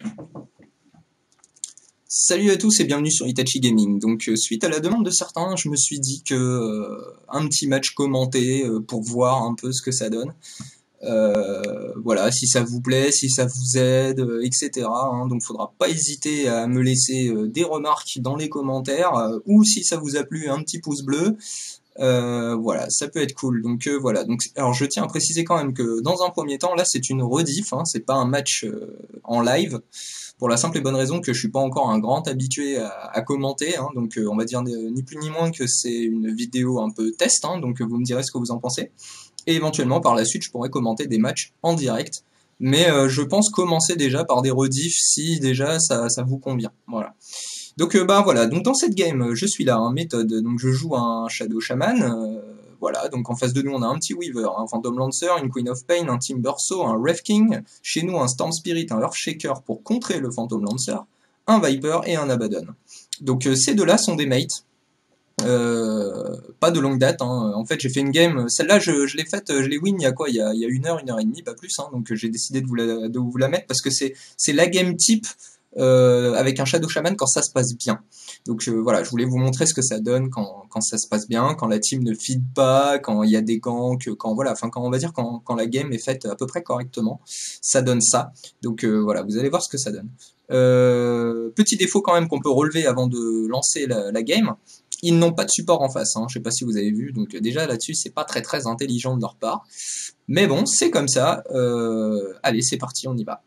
Salut à tous et bienvenue sur Itachi Gaming. Donc suite à la demande de certains, je me suis dit que un petit match commenté pour voir un peu ce que ça donne. Voilà, si ça vous plaît, si ça vous aide, etc. Hein. Donc faudra pas hésiter à me laisser des remarques dans les commentaires ou si ça vous a plu un petit pouce bleu. Voilà, ça peut être cool. Donc voilà. Donc alors je tiens à préciser quand même que dans un premier temps, là c'est une rediff, hein, c'est pas un match en live. Pour la simple et bonne raison que je suis pas encore un grand habitué à commenter, hein, donc on va dire ni plus ni moins que c'est une vidéo un peu test, hein, donc vous me direz ce que vous en pensez. Et éventuellement par la suite je pourrais commenter des matchs en direct, mais je pense commencer déjà par des rediffs si déjà ça vous convient. Voilà. Donc bah voilà, donc dans cette game je suis là, hein, méthode, donc je joue un Shadow Shaman. Voilà, donc en face de nous on a un petit Weaver, un Phantom Lancer, une Queen of Pain, un Timbersaw, un Wraith King, chez nous un Storm Spirit, un Earthshaker pour contrer le Phantom Lancer, un Viper et un Abaddon. Donc ces deux-là sont des mates, pas de longue date, hein. En fait j'ai fait une game, celle-là je l'ai faite, je l'ai win il y a quoi, il y a 1 heure et demie, pas plus, hein. Donc j'ai décidé de vous la mettre parce que c'est la game type avec un Shadow Shaman quand ça se passe bien. Donc voilà, je voulais vous montrer ce que ça donne quand ça se passe bien, quand la team ne feed pas, quand il y a des ganks, quand voilà, enfin quand on va dire quand la game est faite à peu près correctement, ça donne ça. Donc voilà, vous allez voir ce que ça donne. Petit défaut quand même qu'on peut relever avant de lancer la game, ils n'ont pas de support en face, hein. Je sais pas si vous avez vu, donc déjà là-dessus c'est pas très intelligent de leur part. Mais bon, c'est comme ça. Allez, c'est parti, on y va.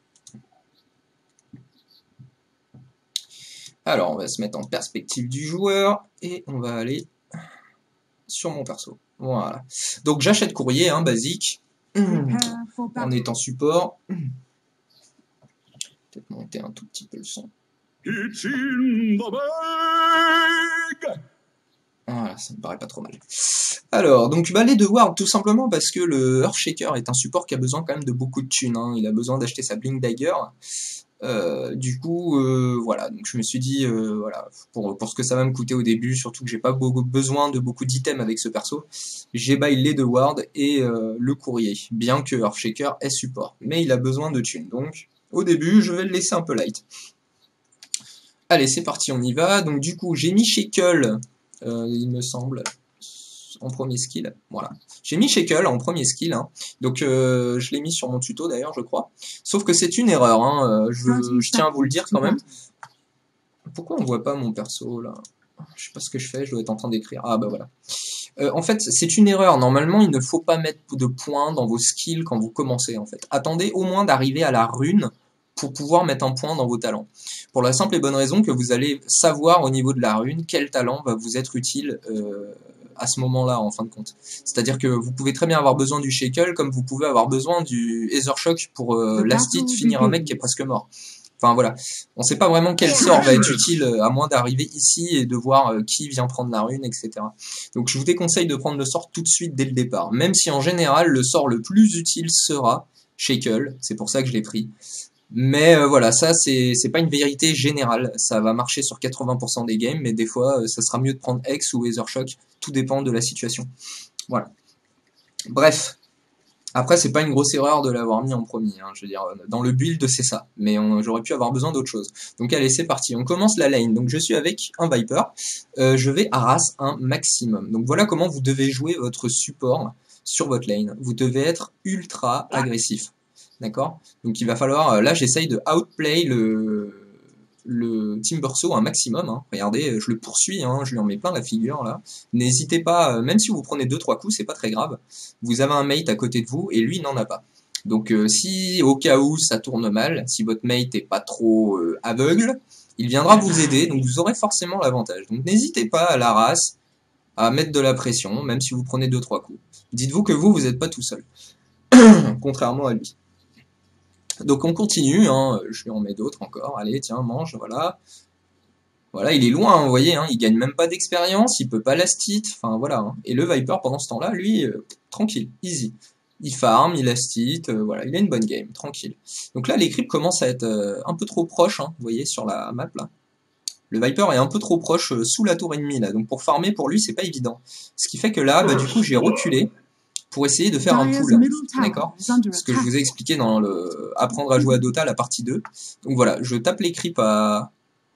Alors, on va se mettre en perspective du joueur et on va aller sur mon perso. Voilà. Donc, j'achète courrier, hein, basique, en étant support. Peut-être monter un tout petit peu le son. Voilà, ça me paraît pas trop mal. Alors, donc bah, les deux wards, tout simplement parce que le Earthshaker est un support qui a besoin quand même de beaucoup de thunes, hein. Il a besoin d'acheter sa Blink Dagger. Du coup, voilà, donc je me suis dit, voilà, pour ce que ça va me coûter au début, surtout que j'ai pas besoin de beaucoup d'items avec ce perso, j'ai buy les deux wards et le courrier, bien que Earthshaker est support, mais il a besoin de thunes, donc au début, je vais le laisser un peu light. Allez, c'est parti, on y va. Donc du coup, j'ai mis Shackle, il me semble, en premier skill, voilà. J'ai mis Shackle en premier skill, hein. Donc je l'ai mis sur mon tuto d'ailleurs, je crois. Sauf que c'est une erreur, hein. Je tiens à vous le dire quand même. Pourquoi on voit pas mon perso là? Je sais pas ce que je fais, je dois être en train d'écrire. Ah bah voilà. En fait, c'est une erreur. Normalement, il ne faut pas mettre de points dans vos skills quand vous commencez, en fait. Attendez au moins d'arriver à la rune pour pouvoir mettre un point dans vos talents. Pour la simple et bonne raison que vous allez savoir au niveau de la rune quel talent va vous être utile à ce moment-là, en fin de compte. C'est-à-dire que vous pouvez très bien avoir besoin du Shackle, comme vous pouvez avoir besoin du Aethershock pour Lastit finir un mec qui est presque mort. Enfin voilà, on sait pas vraiment quel sort va être utile à moins d'arriver ici et de voir qui vient prendre la rune, etc. Donc je vous déconseille de prendre le sort tout de suite dès le départ, même si en général le sort le plus utile sera Shackle, c'est pour ça que je l'ai pris. Mais voilà, ça c'est pas une vérité générale, ça va marcher sur 80% des games, mais des fois ça sera mieux de prendre Hex ou Aethershock, tout dépend de la situation. Voilà. Bref. Après, c'est pas une grosse erreur de l'avoir mis en premier, hein. Je veux dire, dans le build, c'est ça. Mais j'aurais pu avoir besoin d'autre chose. Donc allez, c'est parti. On commence la lane. Donc je suis avec un Viper. Je vais harass un maximum. Donc voilà comment vous devez jouer votre support sur votre lane. Vous devez être ultra agressif. D'accord? Donc il va falloir... là, j'essaye de outplay le Timbersaw un maximum, hein. Regardez, je le poursuis, hein, je lui en mets plein la figure là. N'hésitez pas, même si vous prenez 2-3 coups, c'est pas très grave. Vous avez un mate à côté de vous et lui n'en a pas. Donc si au cas où ça tourne mal, si votre mate est pas trop aveugle, il viendra vous aider, donc vous aurez forcément l'avantage. Donc n'hésitez pas à la race, à mettre de la pression, même si vous prenez 2-3 coups. Dites-vous que vous n'êtes pas tout seul, contrairement à lui. Donc on continue, hein. Je lui en mets d'autres encore, allez tiens mange, voilà. Voilà, il est loin, hein, vous voyez, hein, il gagne même pas d'expérience, il peut pas lastit, enfin voilà. Hein. Et le Viper pendant ce temps-là, lui, tranquille, easy. Il farm, il lastit, voilà, il a une bonne game, tranquille. Donc là les creeps commencent à être un peu trop proches, hein, vous voyez sur la map là. Le Viper est un peu trop proche sous la tour ennemie là, donc pour farmer pour lui c'est pas évident. Ce qui fait que là, bah, du coup j'ai reculé pour essayer de faire un pull, d'accord? Ce que je vous ai expliqué dans le apprendre à jouer à Dota, la partie 2. Donc voilà, je tape les creeps à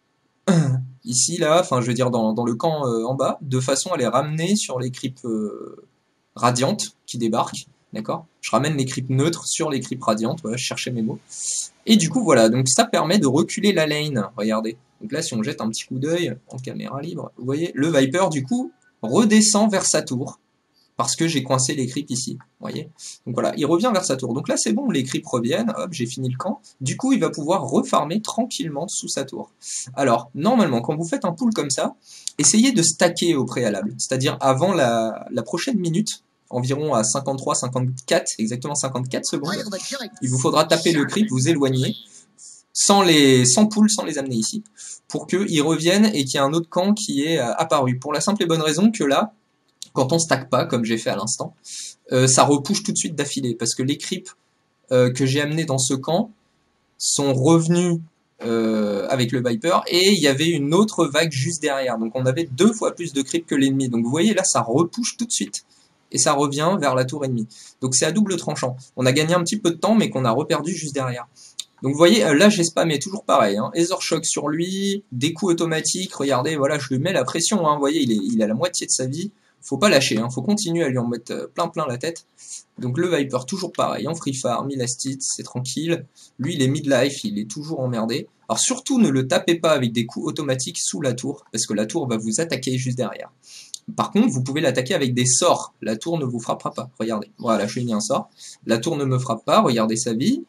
ici, là, enfin je veux dire dans le camp en bas, de façon à les ramener sur les creeps radiantes qui débarquent, d'accord? Je ramène les creeps neutres sur les creeps radiantes, voilà, je cherchais mes mots. Et du coup voilà, donc ça permet de reculer la lane, regardez. Donc là si on jette un petit coup d'œil en caméra libre, vous voyez, le Viper du coup redescend vers sa tour, parce que j'ai coincé les creeps ici, vous voyez. Donc voilà, il revient vers sa tour. Donc là c'est bon, les creeps reviennent, hop, j'ai fini le camp. Du coup il va pouvoir refarmer tranquillement sous sa tour. Alors, normalement, quand vous faites un pull comme ça, essayez de stacker au préalable. C'est-à-dire avant la prochaine minute, environ à 53, 54, exactement 54 secondes, il vous faudra taper le creep, vous éloigner, sans pull, sans les amener ici, pour qu'ils reviennent et qu'il y ait un autre camp qui est apparu. Pour la simple et bonne raison que là, quand on stack pas, comme j'ai fait à l'instant, ça repousse tout de suite d'affilée, parce que les creeps que j'ai amenés dans ce camp sont revenus avec le Viper, et il y avait une autre vague juste derrière, donc on avait 2 fois plus de creeps que l'ennemi, donc vous voyez là ça repousse tout de suite, et ça revient vers la tour ennemie, donc c'est à double tranchant, on a gagné un petit peu de temps mais qu'on a reperdu juste derrière. Donc vous voyez, là j'ai spammé, toujours pareil, hein. Ether Shock sur lui, des coups automatiques, regardez, voilà, je lui mets la pression, hein. Vous voyez, il a la moitié de sa vie, faut pas lâcher, hein. Faut continuer à lui en mettre plein la tête. Donc le Viper, toujours pareil, en free farm, il a stit, c'est tranquille, lui il est midlife, il est toujours emmerdé. Alors surtout ne le tapez pas avec des coups automatiques sous la tour, parce que la tour va vous attaquer juste derrière. Par contre, vous pouvez l'attaquer avec des sorts, la tour ne vous frappera pas, regardez, voilà, je lui ai mis un sort, la tour ne me frappe pas, regardez sa vie,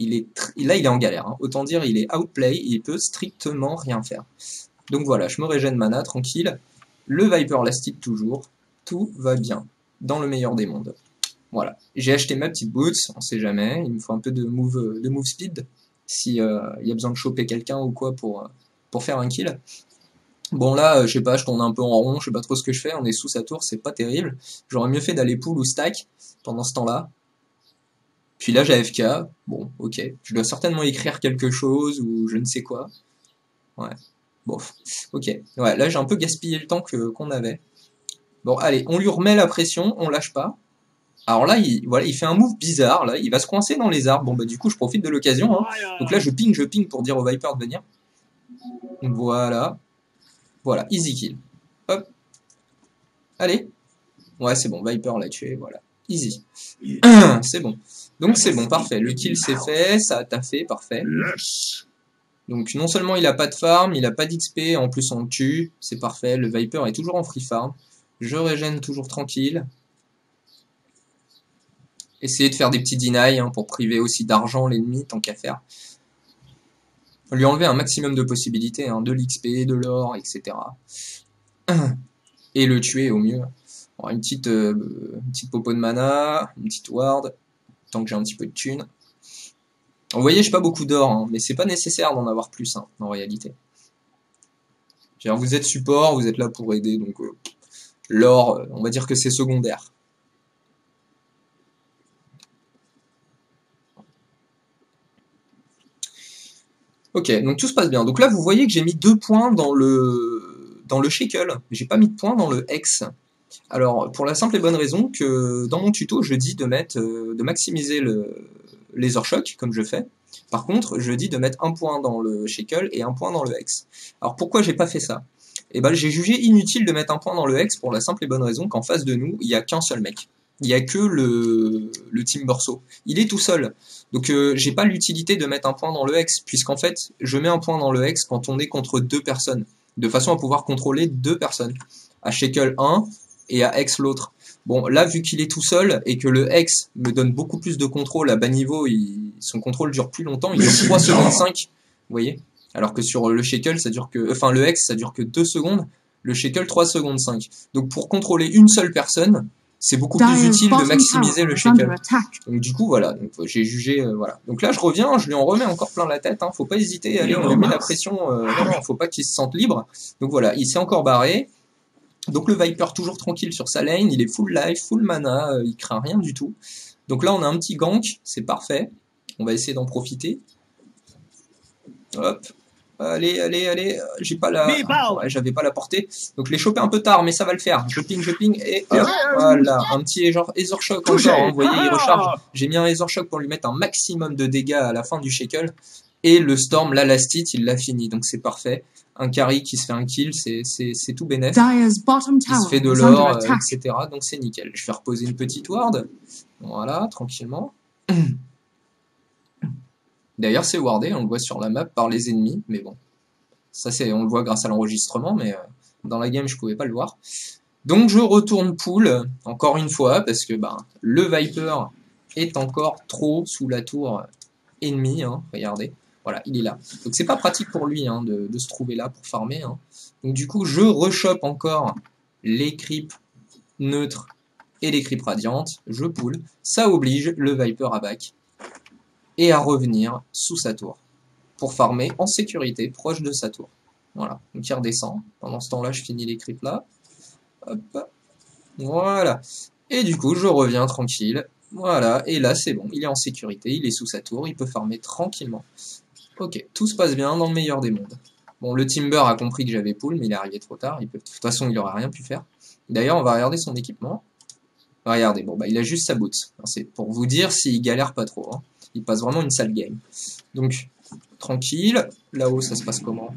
là il est en galère, hein. Autant dire il est outplay, il peut strictement rien faire. Donc voilà, je me régène mana, tranquille, le Viper lastique toujours, tout va bien, dans le meilleur des mondes. Voilà, j'ai acheté ma petite boots, on sait jamais, il me faut un peu de move speed, si y a besoin de choper quelqu'un ou quoi pour faire un kill. Bon là, je sais pas, je tourne un peu en rond, je sais pas trop ce que je fais, on est sous sa tour, c'est pas terrible. J'aurais mieux fait d'aller pull ou stack pendant ce temps-là. Puis là, j'ai AFK, bon, ok. Je dois certainement écrire quelque chose ou je ne sais quoi. Ouais, bof, ok. Ouais, là j'ai un peu gaspillé le temps qu'on avait. Bon, allez, on lui remet la pression, on lâche pas. Alors là, voilà, il fait un move bizarre, là, il va se coincer dans les arbres. Bon, bah du coup, je profite de l'occasion, hein. Donc là, je ping pour dire au Viper de venir. Voilà. Voilà, easy kill. Hop. Allez. Ouais, c'est bon, Viper l'a tué, voilà. Easy. C'est bon. Donc c'est bon, parfait. Le kill c'est fait, ça a taffé, parfait. Donc non seulement il a pas de farm, il a pas d'XP, en plus on le tue, c'est parfait. Le Viper est toujours en free farm. Je régène toujours tranquille. Essayez de faire des petits deny hein, pour priver aussi d'argent l'ennemi, tant qu'à faire. Lui enlever un maximum de possibilités, hein, de l'XP, de l'or, etc. Et le tuer au mieux. Alors, une petite popo de mana, une petite ward, tant que j'ai un petit peu de thunes. Vous voyez, j'ai pas beaucoup d'or, hein, mais c'est pas nécessaire d'en avoir plus, hein, en réalité. Vous êtes support, vous êtes là pour aider, donc l'or, on va dire que c'est secondaire. Ok, donc tout se passe bien. Donc là, vous voyez que j'ai mis 2 points dans le shackle. J'ai pas mis de points dans le hex. Alors, pour la simple et bonne raison que dans mon tuto, je dis de maximiser le laser shock, comme je fais. Par contre, je dis de mettre 1 point dans le shackle et 1 point dans le hex. Alors pourquoi j'ai pas fait ça? Eh ben, j'ai jugé inutile de mettre 1 point dans le hex pour la simple et bonne raison qu'en face de nous, il n'y a qu'un seul mec. Il n'y a que le Team Borso. Il est tout seul. Donc j'ai pas l'utilité de mettre 1 point dans le hex, puisqu'en fait, je mets 1 point dans le hex quand on est contre 2 personnes, de façon à pouvoir contrôler 2 personnes. À shackle 1 et à hex l'autre. Bon, là, vu qu'il est tout seul et que le hex me donne beaucoup plus de contrôle à bas niveau, son contrôle dure plus longtemps, il dure 3 secondes 5, vous voyez? Alors que sur le shackle, ça dure que, enfin, le hex, ça dure que 2 secondes, le shackle 3 secondes 5. Donc pour contrôler une seule personne, c'est beaucoup plus utile de maximiser le shackle. Donc du coup, voilà, j'ai jugé, voilà. Donc là, je reviens, je lui en remets encore plein la tête, hein, faut pas hésiter, allez, on lui met la pression, non, faut pas qu'il se sente libre. Donc voilà, il s'est encore barré. Donc le Viper toujours tranquille sur sa lane, il est full life, full mana, il craint rien du tout. Donc là on a un petit gank, c'est parfait. On va essayer d'en profiter. Hop. Allez, allez, allez. J'ai pas la... Ouais, j'avais pas la portée. Donc je l'ai chopé un peu tard, mais ça va le faire. Je ping, et hop, voilà. Un petit genre Ether Shock encore, hein. Vous voyez, il recharge. J'ai mis un Ether Shock pour lui mettre un maximum de dégâts à la fin du Shackle. Et le Storm, là, la Stit, il l'a fini, donc c'est parfait. Un carry qui se fait un kill, c'est tout bénef. Il se fait de l'or, etc. Donc c'est nickel. Je vais reposer une petite ward. Voilà, tranquillement. D'ailleurs, c'est wardé, on le voit sur la map par les ennemis, mais bon. Ça, on le voit grâce à l'enregistrement, mais dans la game, je pouvais pas le voir. Donc, je retourne pool, encore une fois, parce que le Viper est encore trop sous la tour ennemie, hein, regardez. Voilà, il est là. Donc, c'est pas pratique pour lui hein, de se trouver là pour farmer. Hein. Donc, du coup, je rechoppe encore les creeps neutres et les creeps radiantes. Je pool. Ça oblige le Viper à back et à revenir sous sa tour pour farmer en sécurité, proche de sa tour. Voilà, donc il redescend. Pendant ce temps-là, je finis les creeps là. Hop, voilà. Et du coup, je reviens tranquille. Voilà, et là, c'est bon. Il est en sécurité, il est sous sa tour, il peut farmer tranquillement. Ok, tout se passe bien dans le meilleur des mondes. Bon, le Timber a compris que j'avais pull, mais il est arrivé trop tard. De toute façon, il n'aurait rien pu faire. D'ailleurs, on va regarder son équipement. Regardez, bon, il a juste sa boots. C'est pour vous dire s'il galère pas trop. Hein. Il passe vraiment une sale game. Donc, tranquille. Là-haut, ça se passe comment?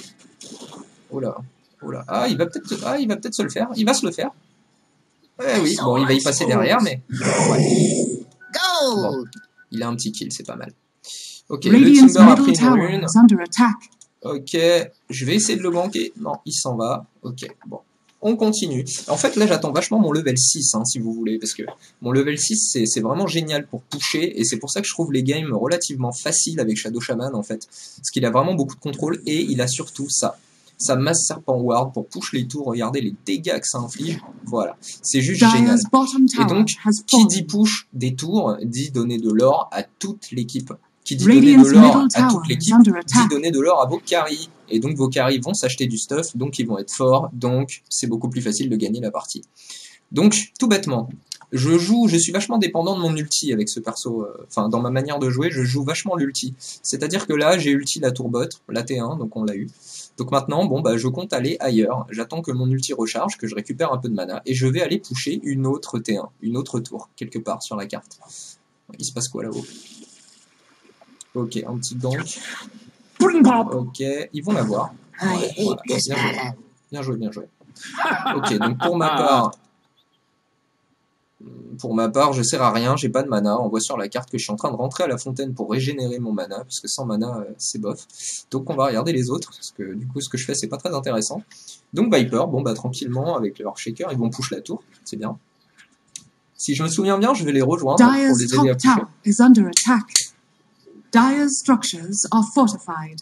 Oh là, oh là. Ah, il va peut-être se le faire. Il va se le faire. Ouais, oui. Bon, il va y passer derrière, mais... Ouais. Bon, il a un petit kill, c'est pas mal. Ok, le Timber a pris une rune. Ok, je vais essayer de le ganker. Non, il s'en va. Ok, bon. On continue. En fait, là, j'attends vachement mon level 6, hein, si vous voulez, parce que mon level 6, c'est vraiment génial pour pusher, et c'est pour ça que je trouve les games relativement faciles avec Shadow Shaman, en fait. Parce qu'il a vraiment beaucoup de contrôle, et il a surtout ça. Sa masse serpent ward pour push les tours, regardez les dégâts que ça inflige. Voilà, c'est juste génial. Et donc, qui dit push des tours, dit donner de l'or à toute l'équipe. Qui dit donner de l'or à toute l'équipe, dit donner de l'or à vos carries. Et donc vos carries vont s'acheter du stuff, donc ils vont être forts, donc c'est beaucoup plus facile de gagner la partie. Donc, tout bêtement, je suis vachement dépendant de mon ulti avec ce perso, enfin dans ma manière de jouer, je joue vachement l'ulti. C'est-à-dire que là, j'ai ulti la tour bot, la T1, donc on l'a eu. Donc maintenant, bon je compte aller ailleurs, j'attends que mon ulti recharge, que je récupère un peu de mana, et je vais aller pusher une autre T1, une autre tour, quelque part sur la carte. Il se passe quoi là-haut? Ok, un petit gank. Ok, ils vont l'avoir. Ouais, voilà. Bien joué, bien joué. Ok, donc pour ma part, je sers à rien, j'ai pas de mana. On voit sur la carte que je suis en train de rentrer à la fontaine pour régénérer mon mana, parce que sans mana, c'est bof. Donc on va regarder les autres, parce que du coup, ce que je fais, c'est pas très intéressant. Donc Viper, bon tranquillement, avec leur shaker, ils vont push la tour, c'est bien. Si je me souviens bien, je vais les rejoindre pour les aider à pusher. Dire's structures are fortified.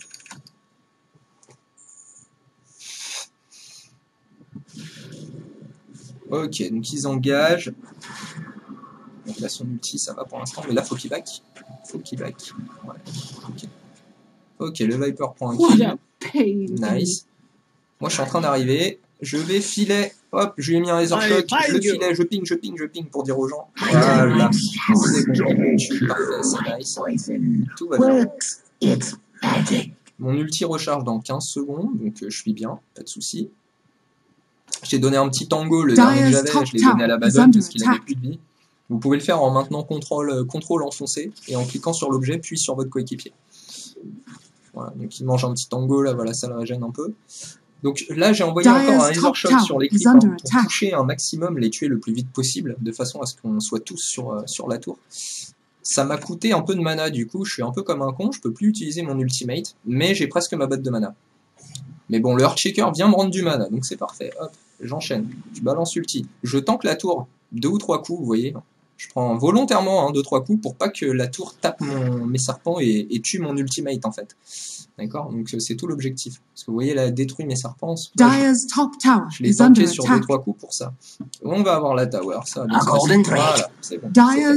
Ok, donc ils engagent. Donc là, son ulti, ça va pour l'instant, mais là, faut qu'il back. Ouais, ok. Ok, le Viper prend un kill. Nice. Moi, je suis en train d'arriver. Je vais filer. Hop, je lui ai mis un laser shock. Je le filais, je ping pour dire aux gens. Voilà. C'est bon. Parfait, c'est nice. Tout va bien. Mon ulti recharge dans 15 secondes, donc je suis bien, pas de soucis. J'ai donné un petit tango, le dernier que j'avais, je l'ai donné à la Badon parce qu'il avait plus de vie. Vous pouvez le faire en maintenant contrôle enfoncé et en cliquant sur l'objet puis sur votre coéquipier. Voilà, donc il mange un petit tango là, voilà, ça le régène un peu. Donc là, j'ai envoyé encore un laser shock sur les creeps pour toucher un maximum, les tuer le plus vite possible, de façon à ce qu'on soit tous sur la tour. Ça m'a coûté un peu de mana, du coup, je suis un peu comme un con, je peux plus utiliser mon ultimate, mais j'ai presque ma botte de mana. Mais bon, le Earthshaker vient me rendre du mana, donc c'est parfait. Hop, j'enchaîne, je balance ulti. Je tank la tour 2 ou 3 coups, vous voyez. Je prends volontairement 2-3 coups pour pas que la tour tape mes serpents et tue mon ultimate en fait. D'accord? Donc c'est tout l'objectif. Parce que vous voyez, elle a détruit mes serpents. Là, je l'ai tanké sur 2-3 coups pour ça. On va avoir la tower, ça va bien se passer. Voilà, c'est bon.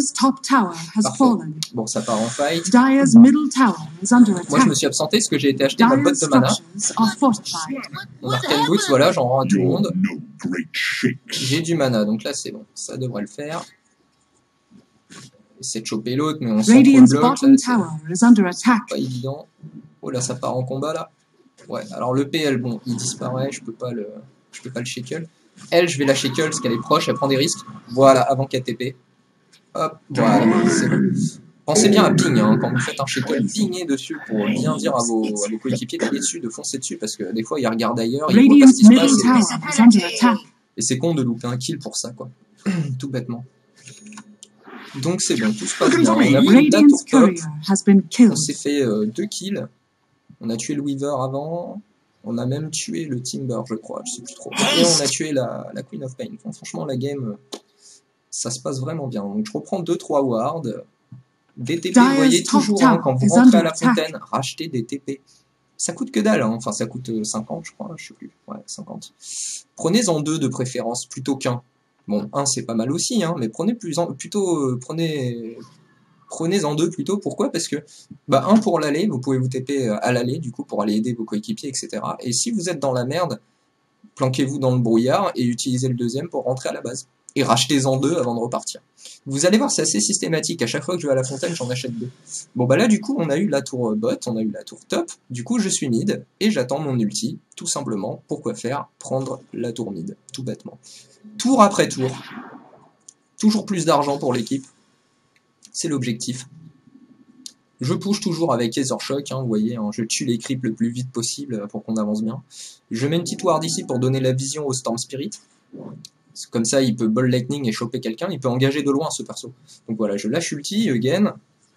Bon, ça part en fight. Moi, je me suis absenté parce que j'ai été acheter ma botte de mana. Mon Arcane Boots, voilà, j'en rends à tout le monde. J'ai du mana, donc là, c'est bon. Ça devrait le faire. Essayer de choper l'autre, mais on s'en trouve bloc, là, c'est pas évident. Oh là, ça part en combat là. Ouais, alors le PL, bon, il disparaît, je peux pas le shackle. Elle, je vais la shackle parce qu'elle est proche, elle prend des risques. Voilà, avant qu'elle TP. Hop, voilà, c'est bon. Pensez bien à ping, hein, quand vous faites un shackle, pingez dessus pour bien dire à vos coéquipiers d'aller dessus, de foncer dessus, parce que des fois ils regardent ailleurs, ils voient pas ce qui se passe, et c'est con de louper un kill pour ça, quoi. Tout bêtement. Donc c'est bon, tout se passe bien. On a pris la tour top, on s'est fait 2 kills, on a tué le Weaver avant, on a même tué le Timber, je crois, je sais plus trop. Et on a tué la Queen of Pain. Enfin, franchement, la game, ça se passe vraiment bien. Donc je reprends 2-3 wards. Des TP, vous voyez toujours, hein, quand vous rentrez à la fontaine, rachetez des TP. Ça coûte que dalle, hein. Enfin ça coûte 50 je crois, je sais plus, ouais 50. Prenez-en 2 de préférence plutôt qu'un. Bon, 1 c'est pas mal aussi, hein, mais prenez-en 2 plutôt, pourquoi? Parce que, bah 1 pour l'aller, vous pouvez vous TP à l'aller, du coup pour aller aider vos coéquipiers, etc. Et si vous êtes dans la merde, planquez-vous dans le brouillard et utilisez le deuxième pour rentrer à la base. Et rachetez-en 2 avant de repartir. Vous allez voir, c'est assez systématique. À chaque fois que je vais à la fontaine, j'en achète 2. Bon, bah là, du coup, on a eu la tour bot, on a eu la tour top. Du coup, je suis mid et j'attends mon ulti, tout simplement. Pourquoi faire? Prendre la tour mid, tout bêtement. Tour après tour. Toujours plus d'argent pour l'équipe. C'est l'objectif. Je push toujours avec Aethershock, hein, vous voyez, hein, je tue les creeps le plus vite possible pour qu'on avance bien. Je mets une petite ward ici pour donner la vision au Storm Spirit. Comme ça, il peut Ball Lightning et choper quelqu'un. Il peut engager de loin ce perso. Donc voilà, je lâche ulti, again.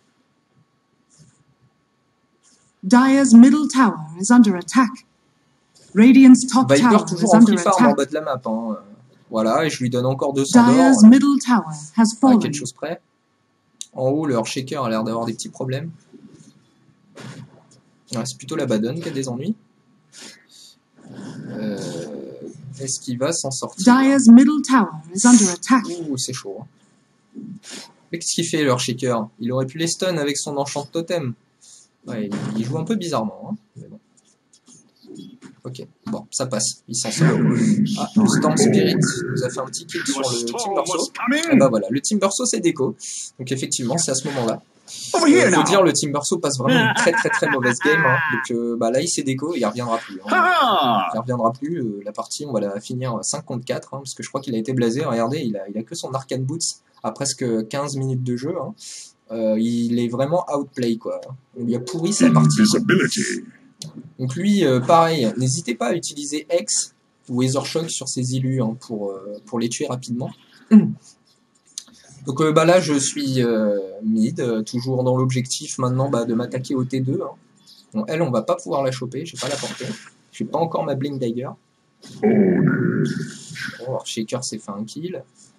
Dire's middle tower is under attack. Radiant's top Viper tower toujours is en under free farm en attack. bas de la map. Hein. Voilà, et je lui donne encore 200 d'or. Dire's middle tower has À fallen. quelque chose près. En haut, le Earthshaker a l'air d'avoir des petits problèmes. Ouais, c'est plutôt la Badon qui a des ennuis. Est-ce qu'il va s'en sortir? Dire's middle tower is under attack. Ouh, c'est chaud. Hein. Mais qu'est-ce qu'il fait, le Earthshaker? Il aurait pu les stun avec son enchant totem. Ouais, il joue un peu bizarrement. Hein. Mais bon. Ok, bon, ça passe, il s'en sort. Ah, le Storm Spirit nous a fait un petit kill sur le Timbersaw. Et bah voilà, le Timbersaw c'est déco. Donc effectivement, c'est à ce moment-là. Faut dire, le Timbersaw passe vraiment une très mauvaise game. Hein. Donc bah là, il s'est déco et il reviendra plus. Hein. Il reviendra plus. La partie, on va la finir 5 contre 4, hein, parce que je crois qu'il a été blasé. Regardez, il a que son Arcane Boots à presque 15 minutes de jeu. Hein. Il est vraiment outplay, quoi. On lui a pourri sa partie. Donc lui, pareil, n'hésitez pas à utiliser X ou Aethershock sur ses illus, hein, pour les tuer rapidement. Donc bah là, je suis mid, toujours dans l'objectif maintenant de m'attaquer au T2. Hein. Bon, elle, on va pas pouvoir la choper, je vais pas la porter. J'ai pas encore ma Blink Dagger. Bon, Shaker s'est fait un kill.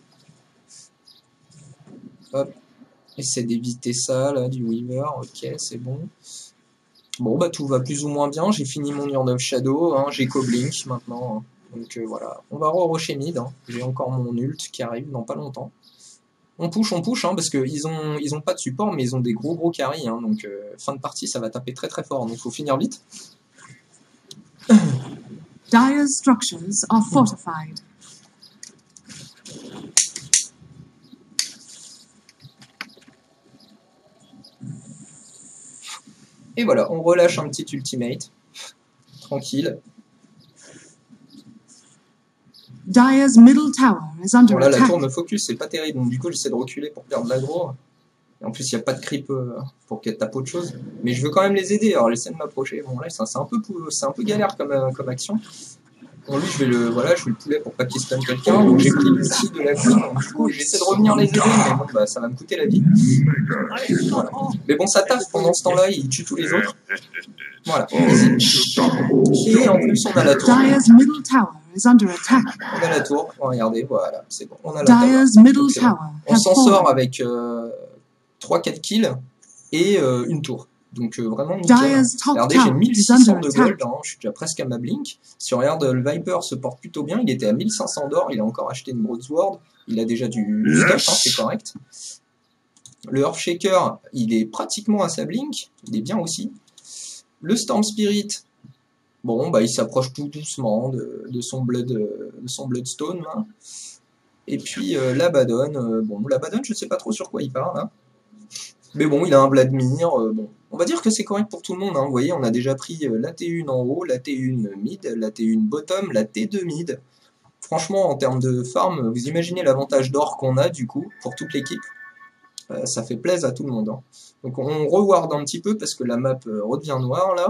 Hop, essaie d'éviter ça, là, du Weaver. Ok, c'est bon. Bon, bah tout va plus ou moins bien. J'ai fini mon Urn of Shadow, hein, j'ai co-blink maintenant. Hein. Donc voilà, on va re-rusher mid. Hein. J'ai encore mon ult qui arrive dans pas longtemps. On push, hein, parce qu'ils ont pas de support, mais ils ont des gros carry. Hein, donc fin de partie, ça va taper très fort. Donc faut finir vite. Dire's structures are fortified. Et voilà, on relâche un petit ultimate. Tranquille. Dire's middle tower is under Bon là, la attack. tour me focus, c'est pas terrible. Donc du coup, j'essaie de reculer pour perdre l'aggro. Et en plus, il n'y a pas de creep pour qu'elle tape autre chose. Mais je veux quand même les aider. Alors, j'essaie de m'approcher. Bon là, c'est un peu galère comme action. Bon, lui, je vais le poulet pour pas qu'il stun quelqu'un. Donc j'ai pris l'ulti de la queen. Donc du coup, j'essaie de revenir les aider, mais bon, bah ça va me coûter la vie. Voilà. Mais bon, ça taffe pendant ce temps-là, il tue tous les autres. Voilà, easy. Et en plus, on a la tour. Dire's middle tower is under attack. On a la tour. Regardez, voilà, c'est bon. On a la tour. Dire's middle Bon. tower On has s'en sort fallen. avec 3-4 kills et une tour. Donc vraiment nickel. Dire's top Regardez, j'ai tower is 1600 under de attack. gold, hein. Je suis déjà presque à ma blink. Si on regarde, le Viper se porte plutôt bien, il était à 1500 d'or, il a encore acheté une broadsword, il a déjà du stuff, hein, c'est correct. Le Earthshaker, il est pratiquement à sa blink, il est bien aussi. Le Storm Spirit, bon, bah il s'approche tout doucement de son Bloodstone, là. Et puis l'Abaddon, bon, l'Abaddon, je sais pas trop sur quoi il part, là. Mais bon, il a un Vladimir. Bon, on va dire que c'est correct pour tout le monde. Hein. Vous voyez, on a déjà pris la T1 en haut, la T1 mid, la T1 bottom, la T2 mid. Franchement, en termes de farm, vous imaginez l'avantage d'or qu'on a du coup pour toute l'équipe. Ça fait plaisir à tout le monde. Hein. Donc on reward un petit peu parce que la map redevient noire là.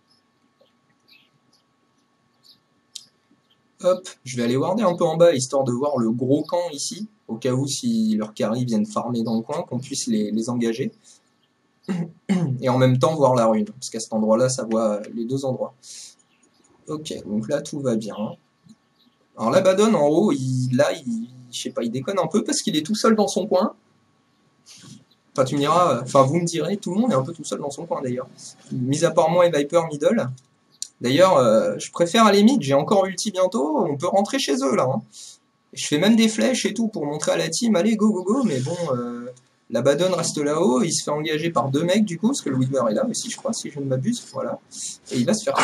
Hop, je vais aller warder un peu en bas histoire de voir le gros camp ici, au cas où si leurs carry viennent farmer dans le coin, qu'on puisse les engager. Et en même temps voir la rune, parce qu'à cet endroit-là, ça voit les deux endroits. Ok, donc là tout va bien. Alors l'Abaddon en haut, je sais pas, il déconne un peu parce qu'il est tout seul dans son coin. Enfin tu me diras, enfin vous me direz, tout le monde est un peu tout seul dans son coin d'ailleurs. Mis à part moi et Viper middle. D'ailleurs, je préfère aller mid, j'ai encore ulti bientôt, on peut rentrer chez eux là. Hein. Je fais même des flèches et tout pour montrer à la team, allez go go go, mais bon, l'Abaddon reste là-haut, il se fait engager par 2 mecs du coup, parce que le Weaver est là aussi je crois, si je ne m'abuse, voilà. Et il va se faire...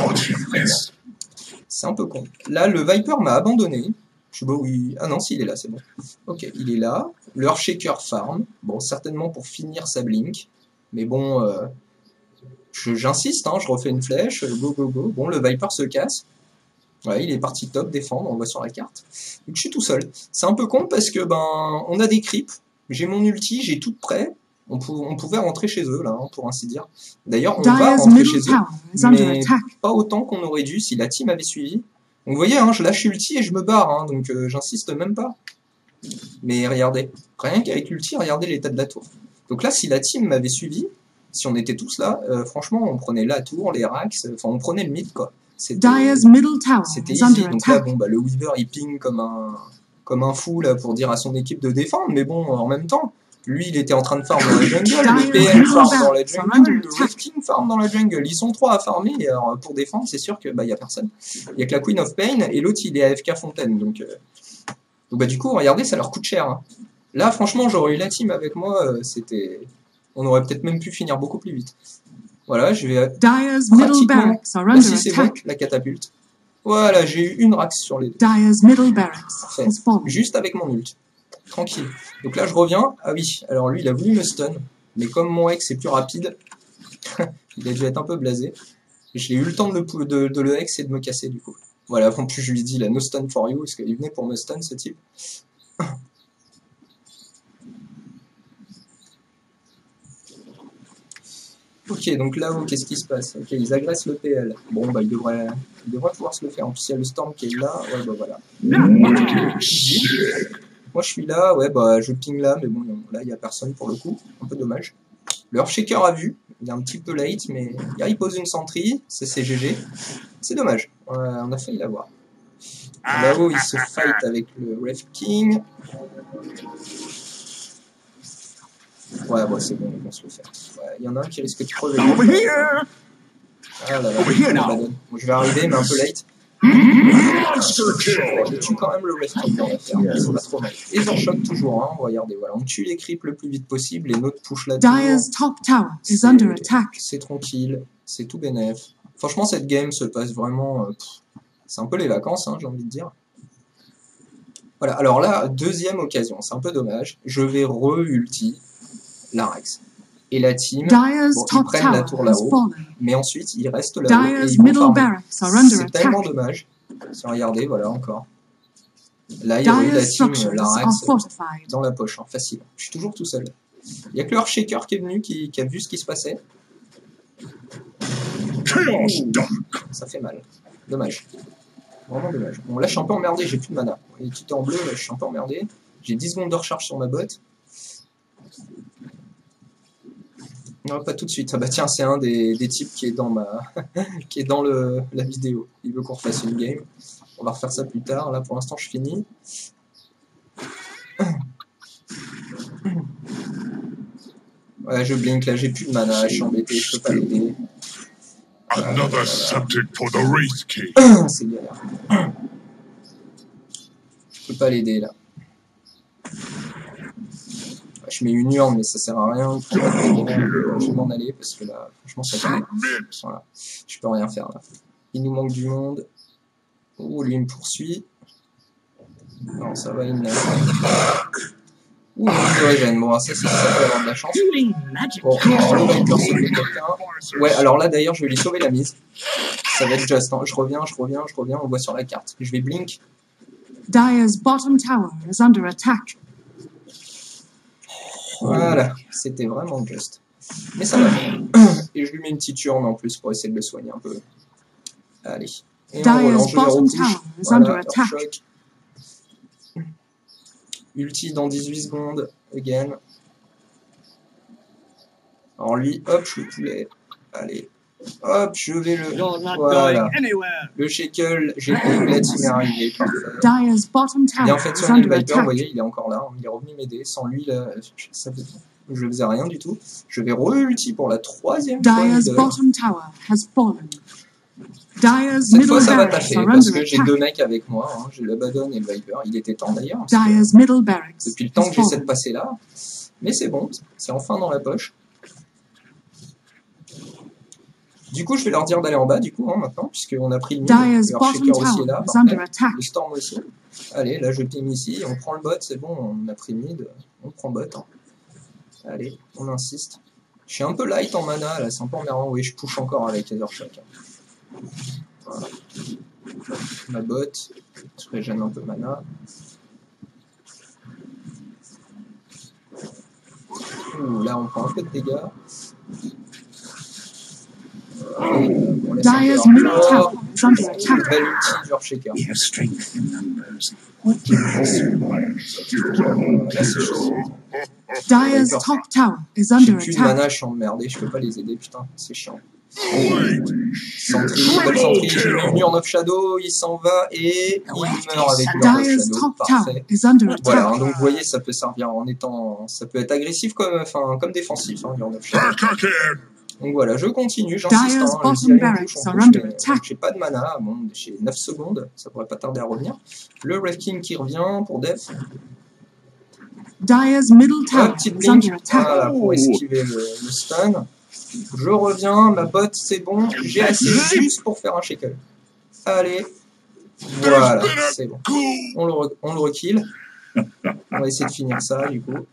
C'est un peu con. Là, le Viper m'a abandonné. Je sais pas où il... Ah non, si, il est là, c'est bon. Ok, il est là. Le Earthshaker farm. Bon, certainement pour finir sa blink. Mais bon, j'insiste, hein, je refais une flèche. Go, go, go. Bon, le Viper se casse. Ouais, il est parti top défendre, on voit sur la carte. Donc je suis tout seul. C'est un peu con parce que, ben, on a des creeps. J'ai mon ulti, j'ai tout prêt. On pouvait rentrer chez eux, là, hein, pour ainsi dire. D'ailleurs, on va rentrer chez eux, mais pas autant qu'on aurait dû si la team avait suivi. Donc vous voyez, hein, je lâche l'ulti et je me barre, hein, donc j'insiste même pas. Mais regardez, rien qu'avec l'ulti, regardez l'état de la tour. Donc là, si la team m'avait suivi, si on était tous là, franchement, on prenait la tour, les racks, enfin on prenait le mid, quoi. C'était easy, donc là, bon, bah, le Weaver, il ping comme un fou, là, pour dire à son équipe de défendre, mais bon, en même temps... Lui, il était en train de farm dans la jungle, le PL farm dans la jungle, le Wraith King farm dans la jungle. Ils sont 3 à farmer, et alors pour défendre, c'est sûr que bah y a personne. Il y a que la Queen of Pain, et l'autre, il est AFK Fontaine. Donc bah du coup, regardez, ça leur coûte cher. Hein. Là, franchement, j'aurais eu la team avec moi, c'était... On aurait peut-être même pu finir beaucoup plus vite. Voilà, je vais pratiquement... Là, si c'est bon, la catapulte. Voilà, j'ai eu une rax sur les deux. Parfait. Juste avec mon ult. Tranquille. Donc là, je reviens. Ah oui, alors lui, il a voulu me stun. Mais comme mon ex est plus rapide, il a dû être un peu blasé. J'ai eu le temps de le ex et de me casser, du coup. Voilà, en plus, je lui dis, la no stun for you, parce qu'il venait pour me stun, ce type. Ok, donc là-haut, qu'est-ce qui se passe? Ok, ils agressent le PL. Bon, bah, il devrait pouvoir se le faire. En plus, il y a le Storm qui est là. Ouais, bah, voilà. Moi je suis là, ouais bah je ping là, mais bon là il n'y a personne pour le coup, un peu dommage. Le Earthshaker a vu, il est un petit peu late, mais il pose une sentry, c'est GG. C'est dommage, on a failli l'avoir. Là-haut il se fight avec le Wraith King. Ouais bah c'est bon, ils vont se le faire. Ouais, il y en a un qui risque de crever. Ah là là, bon, je vais arriver mais un peu late. Je tue quand même le Wraith King dans l'affaire, c'est pas trop mal. Et j'en choque toujours, hein. Regardez, voilà, on tue les creeps le plus vite possible, les nôtres push la tour. C'est tranquille, c'est tout bénef. Franchement, cette game se passe vraiment... c'est un peu les vacances, hein, j'ai envie de dire. Voilà, alors là, deuxième occasion, c'est un peu dommage. Je vais re-ulti l'Arax. Et la team, bon, ils prennent la tour là-haut, mais ensuite ils restent là-haut et ils vont farmer. C'est tellement dommage. Si regardez, voilà encore. Là, il y a eu la team l'Arax dans la poche, hein, facile. Je suis toujours tout seul. Il n'y a que le Earthshaker qui est venu, qui a vu ce qui se passait. Ça fait mal. Dommage. Vraiment dommage. Bon, là, je suis un peu emmerdé, j'ai plus de mana. Il est tout en bleu, là, je suis un peu emmerdé. J'ai 10 secondes de recharge sur ma botte. Non, pas tout de suite. Ah bah tiens, c'est un des types qui est dans qui est dans la vidéo. Il veut qu'on refasse une game. On va refaire ça plus tard. Là, pour l'instant, je finis. Ouais, je blink. Là, j'ai plus de mana. Je suis embêté. Je peux pas l'aider. C'est galère. Je peux pas l'aider, là. Je mets une urne, mais ça sert à rien. Je vais m'en aller parce que là, franchement, ça fait. Voilà. Je peux rien faire là. Il nous manque du monde. Oh, lui, il me poursuit. Non, ça va, il n'a. Ouh, de régène. Bon, ça peut avoir de la chance. Bon, alors le Viper sauve quelqu'un. Ouais, alors là d'ailleurs, je vais lui sauver la mise. Ça va être juste. Hein. Je reviens, on voit sur la carte. Je vais blink. Dire's bottom tower is under attack. Voilà, c'était vraiment juste. Mais ça va. Et je lui mets une petite urne en plus pour essayer de le soigner un peu. Allez. Et on relance, je le repousse. Voilà, choc. Ulti dans 18 secondes. Again. Alors lui, hop, je le poulet. Allez. Hop, je vais le... Voilà. Le shackle, j'ai pris le Glad, il m'est arrivé. Parfait. Et en fait, sur le Viper, vous voyez, il est encore là. Il est revenu m'aider. Sans lui, là, je faisais rien du tout. Je vais re-ulti pour la 3e fois. Cette fois, ça va taffer parce que j'ai 2 mecs avec moi. Hein. J'ai l'Abaddon et le Viper. Il était temps d'ailleurs. Depuis le temps que j'essaie de passer là. Mais c'est bon, c'est enfin dans la poche. Du coup, je vais leur dire d'aller en bas, du coup, hein, maintenant, puisqu'on a pris le mid. Le Shaker aussi est là. Le Storm aussi. Allez, là, je ping ici. On prend le bot, c'est bon. On a pris le mid. On prend bot. Hein. Allez, on insiste. Je suis un peu light en mana, là. C'est un peu emmerdant. Oui, je push encore avec Ethershot. Voilà. Ma bot. Je régène un peu mana. Ouh, là, on prend un peu de dégâts. Dire's middle tower is under attack. Belle ulti du Earthshaker. Là, c'est chaud. Dire's top tower is under attack. J'ai plus de mana, attack. je suis emmerdé, je peux pas les aider, putain, c'est chiant. Sentry, belle Sentry, j'ai mis une Urn of Shadow, il s'en va et il meurt avec l'Urn of Shadow, parfait. Voilà, hein, donc vous voyez, ça peut servir en étant, ça peut être agressif comme, enfin, comme défensif, hein, l'Urn of Shadow. Donc voilà, je continue, j'insiste, hein, j'ai pas de mana, bon, j'ai 9 secondes, ça pourrait pas tarder à revenir. Le Wraith King qui revient pour def. Dire's middle tower is under attack. Voilà, pour esquiver le stun. Je reviens, ma botte c'est bon, j'ai assez juste pour faire un shackle. Allez, voilà, c'est bon. On le rekill. On va essayer de finir ça du coup.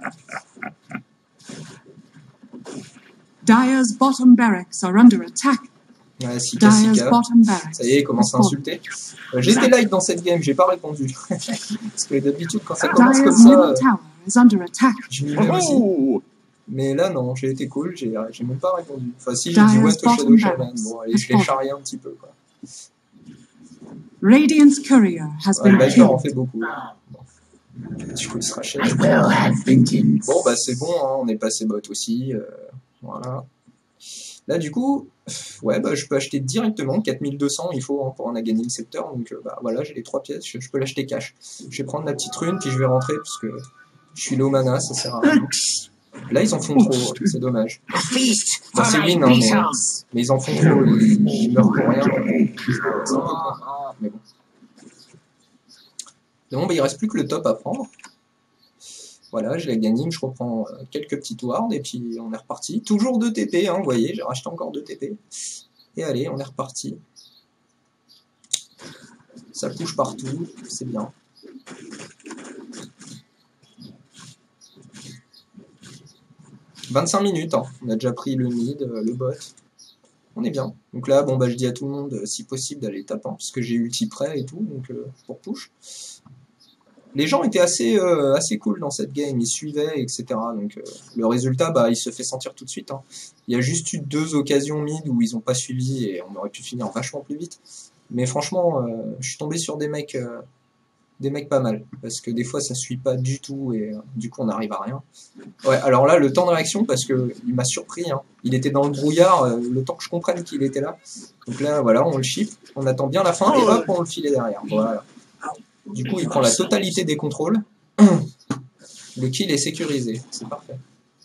Dire's bottom barracks are under attack. Ouais, Sika. Ça y est, il commence à insulter. J'étais light dans cette game, j'ai pas répondu. Parce que d'habitude, quand ça commence comme ça, je m'y mets aussi. Mais là, non, j'ai été cool, j'ai même pas répondu. Enfin, si, j'ai dit what to Shadow Shaman. Bon, allez, je l'ai charrié un petit peu, quoi. Radiant's courier has been killed. En fait beaucoup. Bon. Du coup, il sera cher. Bon, bah, c'est bon, hein, on est passé bot aussi. Voilà. Là, du coup, ouais, bah, je peux acheter directement 4200, il faut hein, pour en a gagné le scepter. Donc, bah, voilà, j'ai les 3 pièces, je peux l'acheter cash. Je vais prendre la petite rune, puis je vais rentrer, parce que je suis low mana, ça sert à rien. Là, ils en font trop, c'est dommage. Bon, c'est win, hein, mais ils en font trop, ils meurent pour rien. Mais bon. Donc, bah, il reste plus que le top à prendre. Voilà, je l'ai gagné, je reprends quelques petites wards et puis on est reparti. Toujours 2 TP, hein, vous voyez, j'ai racheté encore 2 TP. Et allez, on est reparti. Ça couche partout, c'est bien. « 25 minutes, hein. On a déjà pris le mid, le bot. On est bien. Donc là, bon bah je dis à tout le monde, si possible, d'aller taper, puisque j'ai ulti prêt et tout, donc pour push. Les gens étaient assez cool dans cette game, ils suivaient, etc. Donc le résultat, bah, il se fait sentir tout de suite. Hein. Il y a juste eu 2 occasions mid où ils n'ont pas suivi et on aurait pu finir vachement plus vite. Mais franchement, je suis tombé sur des mecs pas mal, parce que des fois ça suit pas du tout et du coup on n'arrive à rien. Ouais, alors là, le temps de réaction, parce que il m'a surpris, hein. Il était dans le brouillard, le temps que je comprenne qu'il était là. Donc là, voilà, on le chip, on attend bien la fin et hop, on le filait derrière. Voilà. Du coup, il prend la totalité des contrôles. Le kill est sécurisé. C'est parfait.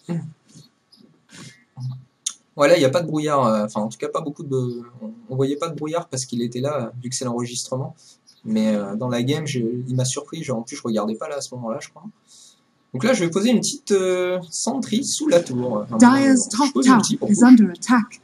Voilà, il n'y a pas de brouillard. Enfin, en tout cas, pas beaucoup de... On voyait pas de brouillard parce qu'il était là, vu que c'est l'enregistrement. Mais dans la game, il m'a surpris. En plus, je regardais pas là à ce moment-là, je crois. Donc là, je vais poser une petite Sentry sous la tour. Dire's top tower is under attack.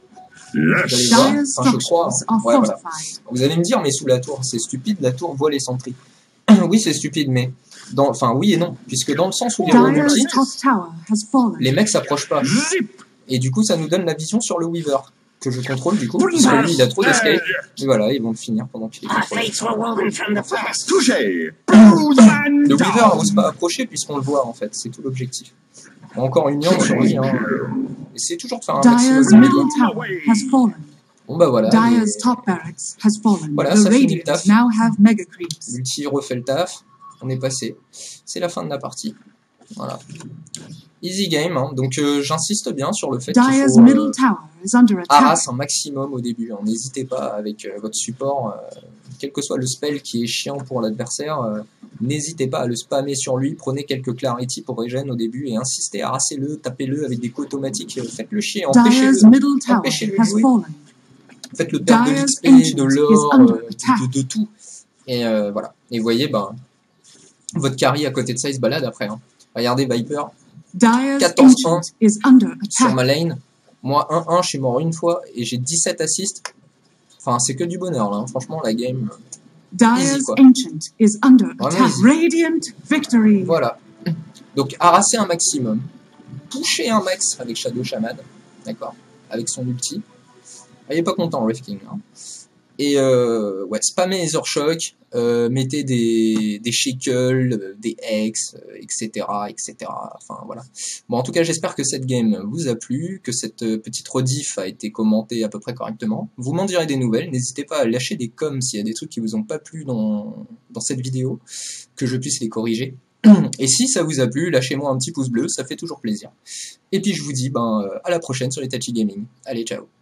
Je crois. Ouais, voilà. Vous allez me dire, mais sous la tour, c'est stupide, la tour voit les Sentry. Oui, c'est stupide, mais... Enfin, oui et non, puisque dans le sens où il y a le Dire's multi, top tower has fallen. les mecs s'approchent pas. Et du coup, ça nous donne la vision sur le Weaver, que je contrôle du coup, puisque lui, il a trop d'escape. Et voilà, ils vont le finir pendant qu'il est contrôlé. Touché. Le Weaver n'ose pas approcher puisqu'on le voit, en fait. C'est tout l'objectif. Encore une yande sur lui, hein. Essayez toujours de faire un maximum Dire's de middle dégâts. tower has fallen. Bon bah voilà, Dire's top barracks has fallen. Voilà, The ça finit le Radiant taf. now have mega creeps. l'ulti refait le taf. On est passé. C'est la fin de la partie. Voilà. Easy game, hein. Donc j'insiste bien sur le fait qu'il Dire's faut middle tower is under attack. harass un maximum au début. Hein. N'hésitez pas avec votre support, quel que soit le spell qui est chiant pour l'adversaire, n'hésitez pas à le spammer sur lui. Prenez quelques clarity pour regen au début et insistez, harassez-le, tapez-le avec des coups automatiques. Faites-le chier, Dire's empêchez-le. middle tower Empêchez-le has jouer. fallen. Faites-le perdre de Dire's l'XP, de ancient is l'or, under attack. de tout. Et voilà. Et vous voyez, ben, votre carry à côté de ça, il se balade après. Hein. Regardez Viper. Dire's 14-1 ancient is under sur attack. ma lane. Moi, 1-1, je suis mort une fois et j'ai 17 assists. Enfin, c'est que du bonheur, là. Hein. Franchement, la game... Dire's quoi. ancient is under Vraiment attack. easy. Radiant victory. Voilà. Donc, harasser un maximum. Pusher un max avec Shadow Shaman. D'accord. Avec son ulti. Il n'est pas content, Wraith King. Hein. Et ouais, spammer les Shock, mettez des shackles, des Hex, etc., etc. Enfin, voilà. Bon, en tout cas, j'espère que cette game vous a plu, que cette petite rediff a été commentée à peu près correctement. Vous m'en direz des nouvelles. N'hésitez pas à lâcher des coms s'il y a des trucs qui vous ont pas plu dans cette vidéo, que je puisse les corriger. Et si ça vous a plu, lâchez-moi un petit pouce bleu, ça fait toujours plaisir. Et puis je vous dis à la prochaine sur les Tachi Gaming. Allez, ciao.